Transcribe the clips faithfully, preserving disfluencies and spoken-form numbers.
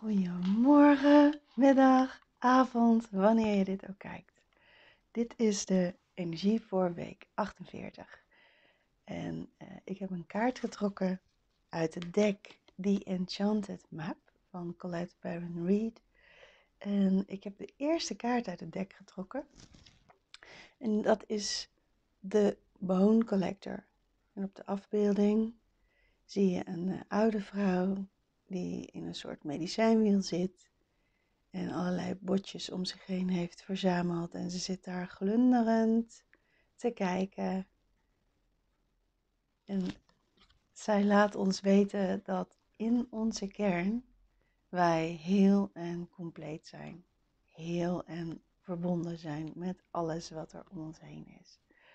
Goedemorgen, middag, avond, wanneer je dit ook kijkt. Dit is de energie voor week achtenveertig. En uh, ik heb een kaart getrokken uit het deck The Enchanted Map van Colette Baron Reid. En ik heb de eerste kaart uit het deck getrokken. En dat is de Bone Collector. En op de afbeelding zie je een uh, oude vrouw die in een soort medicijnwiel zit. En allerlei botjes om zich heen heeft verzameld. En ze zit daar glunderend te kijken. En zij laat ons weten dat in onze kern wij heel en compleet zijn. Heel en verbonden zijn met alles wat er om ons heen is.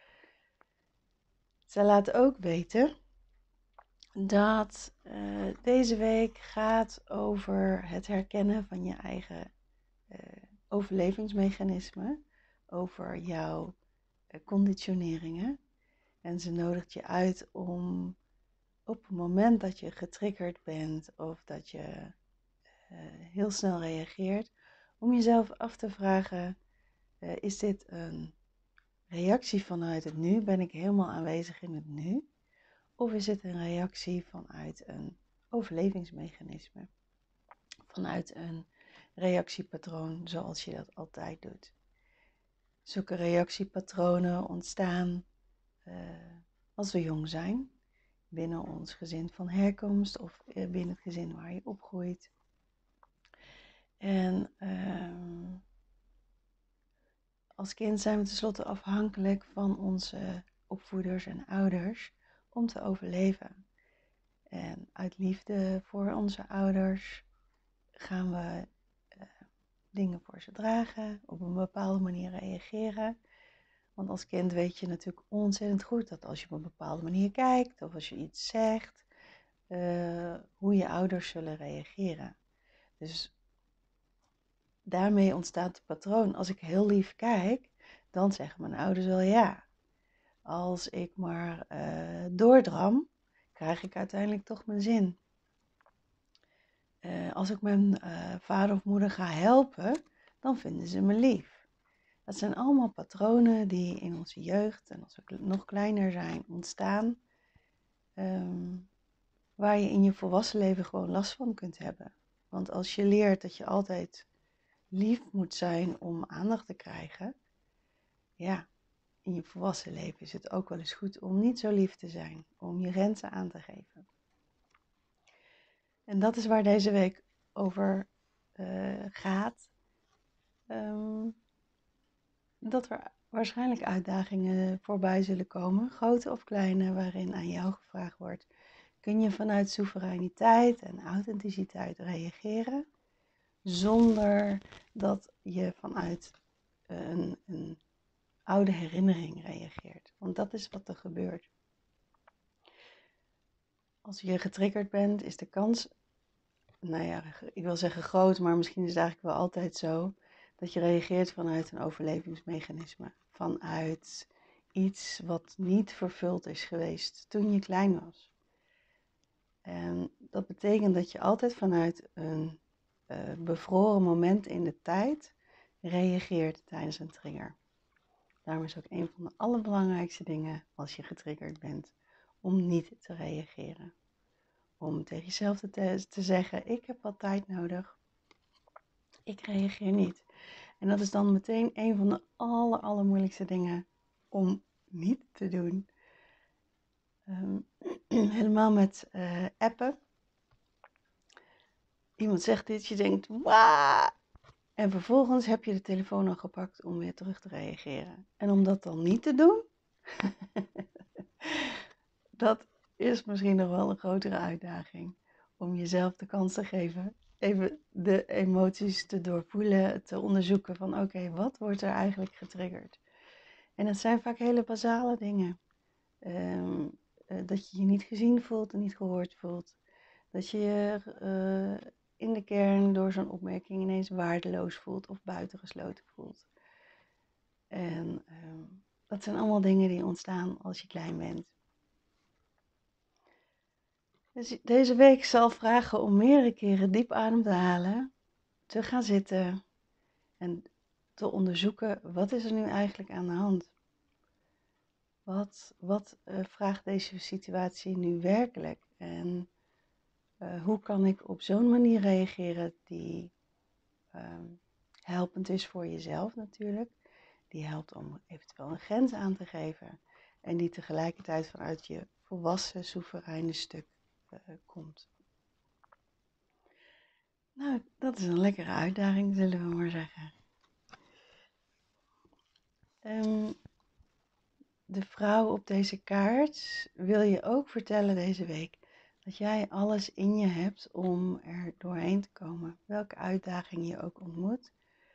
Zij laat ook weten dat uh, deze week gaat over het herkennen van je eigen uh, overlevingsmechanismen, over jouw uh, conditioneringen. En ze nodigt je uit om op het moment dat je getriggerd bent of dat je uh, heel snel reageert, om jezelf af te vragen, uh, is dit een reactie vanuit het nu? Ben ik helemaal aanwezig in het nu? Of is het een reactie vanuit een overlevingsmechanisme? Vanuit een reactiepatroon zoals je dat altijd doet. Zulke reactiepatronen ontstaan uh, als we jong zijn. Binnen ons gezin van herkomst of binnen het gezin waar je opgroeit. En uh, als kind zijn we tenslotte afhankelijk van onze opvoeders en ouders om te overleven. En uit liefde voor onze ouders gaan we uh, dingen voor ze dragen, op een bepaalde manier reageren. Want als kind weet je natuurlijk ontzettend goed dat als je op een bepaalde manier kijkt of als je iets zegt, uh, hoe je ouders zullen reageren. Dus daarmee ontstaat het patroon. Als ik heel lief kijk, dan zeggen mijn ouders wel ja. Als ik maar uh, doordram, krijg ik uiteindelijk toch mijn zin. Uh, als ik mijn uh, vader of moeder ga helpen, dan vinden ze me lief. Dat zijn allemaal patronen die in onze jeugd en als we nog kleiner zijn ontstaan. Um, waar je in je volwassen leven gewoon last van kunt hebben. Want als je leert dat je altijd lief moet zijn om aandacht te krijgen. Ja, in je volwassen leven is het ook wel eens goed om niet zo lief te zijn. Om je grenzen aan te geven. En dat is waar deze week over uh, gaat. Um, dat er waarschijnlijk uitdagingen voorbij zullen komen. Grote of kleine, waarin aan jou gevraagd wordt. Kun je vanuit soevereiniteit en authenticiteit reageren. Zonder dat je vanuit een, een oude herinnering reageert. Want dat is wat er gebeurt. Als je getriggerd bent, is de kans, nou ja, ik wil zeggen groot, maar misschien is het eigenlijk wel altijd zo, dat je reageert vanuit een overlevingsmechanisme. Vanuit iets wat niet vervuld is geweest toen je klein was. En dat betekent dat je altijd vanuit een uh, bevroren moment in de tijd reageert tijdens een trigger. Daarom is ook een van de allerbelangrijkste dingen als je getriggerd bent, om niet te reageren. Om tegen jezelf te, te zeggen, ik heb wat tijd nodig. Ik reageer niet. En dat is dan meteen een van de aller, allermoeilijkste dingen om niet te doen. Um, helemaal met uh, appen. Iemand zegt dit, je denkt, wauw. En vervolgens heb je de telefoon al gepakt om weer terug te reageren. En om dat dan niet te doen, dat is misschien nog wel een grotere uitdaging. Om jezelf de kans te geven, even de emoties te doorvoelen, te onderzoeken van oké, okay, wat wordt er eigenlijk getriggerd? En dat zijn vaak hele basale dingen. Um, uh, dat je je niet gezien voelt en niet gehoord voelt. Dat je je uh, in de kern door zo'n opmerking ineens waardeloos voelt of buitengesloten voelt. En um, dat zijn allemaal dingen die ontstaan als je klein bent. Dus deze week zal vragen om meerdere keren diep adem te halen, te gaan zitten en te onderzoeken, wat is er nu eigenlijk aan de hand? Wat, wat uh, vraagt deze situatie nu werkelijk? En uh, hoe kan ik op zo'n manier reageren die um, helpend is voor jezelf natuurlijk. Die helpt om eventueel een grens aan te geven. En die tegelijkertijd vanuit je volwassen, soevereine stuk uh, komt. Nou, dat is een lekkere uitdaging, zullen we maar zeggen. Um, de vrouw op deze kaart wil je ook vertellen deze week dat jij alles in je hebt om er doorheen te komen. Welke uitdaging je ook ontmoet.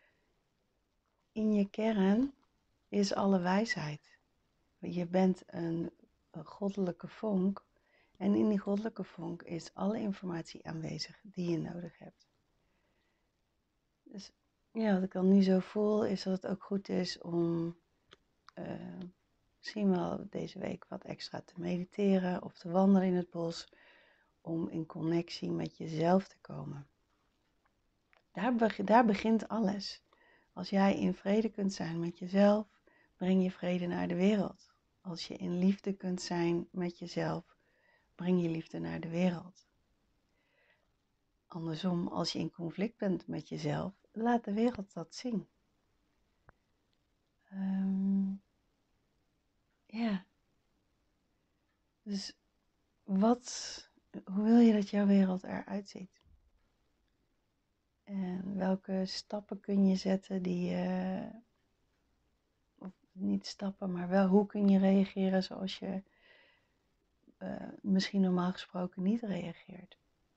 In je kern is alle wijsheid. Je bent een, een goddelijke vonk en in die goddelijke vonk is alle informatie aanwezig die je nodig hebt. Dus ja, wat ik dan nu zo voel is dat het ook goed is om uh, misschien wel deze week wat extra te mediteren of te wandelen in het bos om in connectie met jezelf te komen. Daar, be- daar begint alles. Als jij in vrede kunt zijn met jezelf, breng je vrede naar de wereld. Als je in liefde kunt zijn met jezelf, breng je liefde naar de wereld. Andersom, als je in conflict bent met jezelf, laat de wereld dat zien. Um, ja. Dus wat, hoe wil je dat jouw wereld eruit ziet? En welke stappen kun je zetten die je, of niet stappen, maar wel hoe kun je reageren zoals je uh, misschien normaal gesproken niet reageert?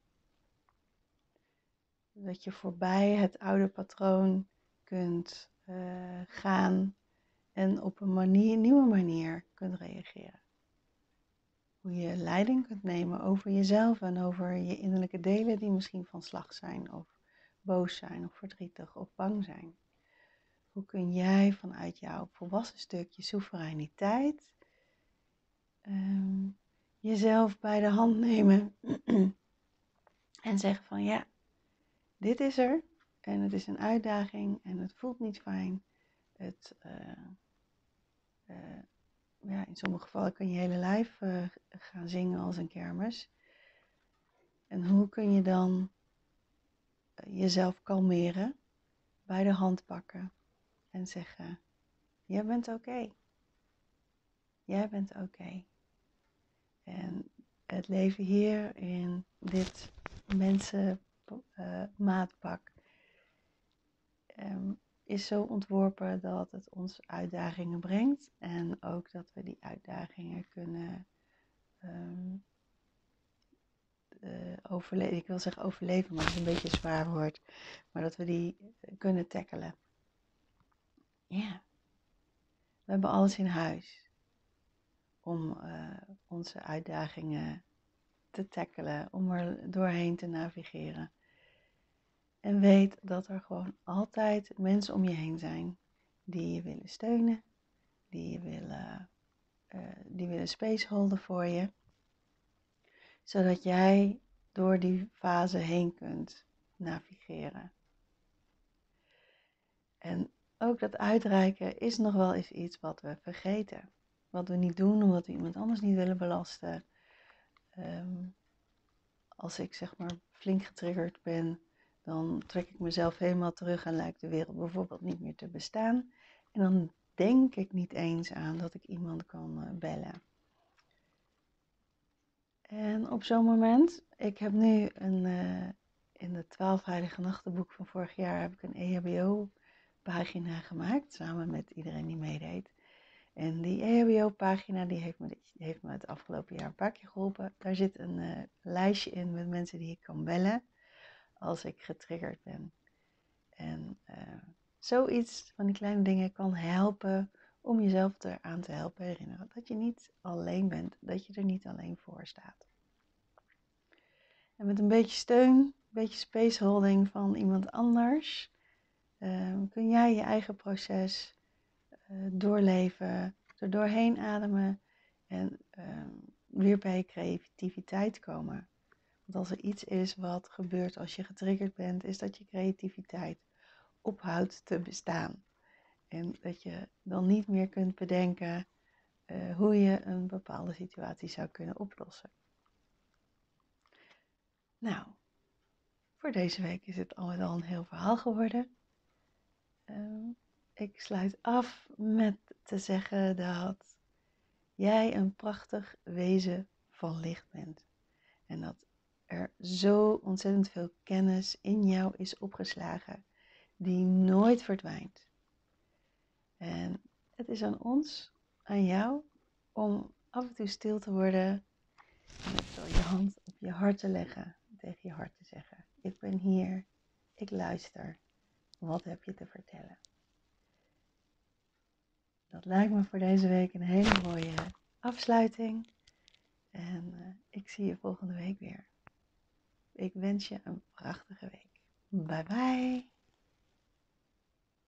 Dat je voorbij het oude patroon kunt uh, gaan en op een manier, nieuwe manier kunt reageren. Hoe je leiding kunt nemen over jezelf en over je innerlijke delen die misschien van slag zijn of boos zijn of verdrietig of bang zijn. Hoe kun jij vanuit jouw volwassen stukje soevereiniteit um, jezelf bij de hand nemen en zeggen van ja, dit is er en het is een uitdaging en het voelt niet fijn. Het, uh, uh, ja, in sommige gevallen kan je hele lijf uh, gaan zingen als een kermis. En hoe kun je dan uh, jezelf kalmeren, bij de hand pakken en zeggen, jij bent oké. Okay. Jij bent oké. Okay. En het leven hier in dit mensenmaatpak uh, um, is zo ontworpen dat het ons uitdagingen brengt. En ook dat we die uitdagingen kunnen um, uh, overleven. Ik wil zeggen overleven, maar dat is een beetje een zwaar woord. Maar dat we die kunnen tackelen. Ja. Yeah. We hebben alles in huis om uh, onze uitdagingen te tackelen, om er doorheen te navigeren. En weet dat er gewoon altijd mensen om je heen zijn die je willen steunen, die je willen, uh, die willen space holden voor je, zodat jij door die fase heen kunt navigeren. En ook dat uitreiken is nog wel eens iets wat we vergeten. Wat we niet doen omdat we iemand anders niet willen belasten. Um, als ik zeg maar flink getriggerd ben, dan trek ik mezelf helemaal terug en lijkt de wereld bijvoorbeeld niet meer te bestaan. En dan denk ik niet eens aan dat ik iemand kan uh, bellen. En op zo'n moment, ik heb nu een, uh, in het twaalf Heilige Nachtenboek van vorig jaar heb ik een E H B O-pagina gemaakt, samen met iedereen die meedeed. En die E H B O-pagina die heeft, me, die heeft me het afgelopen jaar een paar keer geholpen. Daar zit een uh, lijstje in met mensen die ik kan bellen als ik getriggerd ben. En uh, zoiets van die kleine dingen kan helpen om jezelf eraan te helpen herinneren dat je niet alleen bent, dat je er niet alleen voor staat. En met een beetje steun, een beetje spaceholding van iemand anders, uh, kun jij je eigen proces uh, doorleven, er doorheen ademen en uh, weer bij je creativiteit komen. Want als er iets is wat gebeurt als je getriggerd bent, is dat je creativiteit ophoudt te bestaan. En dat je dan niet meer kunt bedenken uh, hoe je een bepaalde situatie zou kunnen oplossen. Nou, voor deze week is het al met al een heel verhaal geworden. Uh, ik sluit af met te zeggen dat jij een prachtig wezen van licht bent. En dat er zo ontzettend veel kennis in jou is opgeslagen, die nooit verdwijnt. En het is aan ons, aan jou, om af en toe stil te worden en zo je hand op je hart te leggen, tegen je hart te zeggen: ik ben hier, ik luister, wat heb je te vertellen? Dat lijkt me voor deze week een hele mooie afsluiting. En uh, ik zie je volgende week weer. Ik wens je een prachtige week. Bye bye.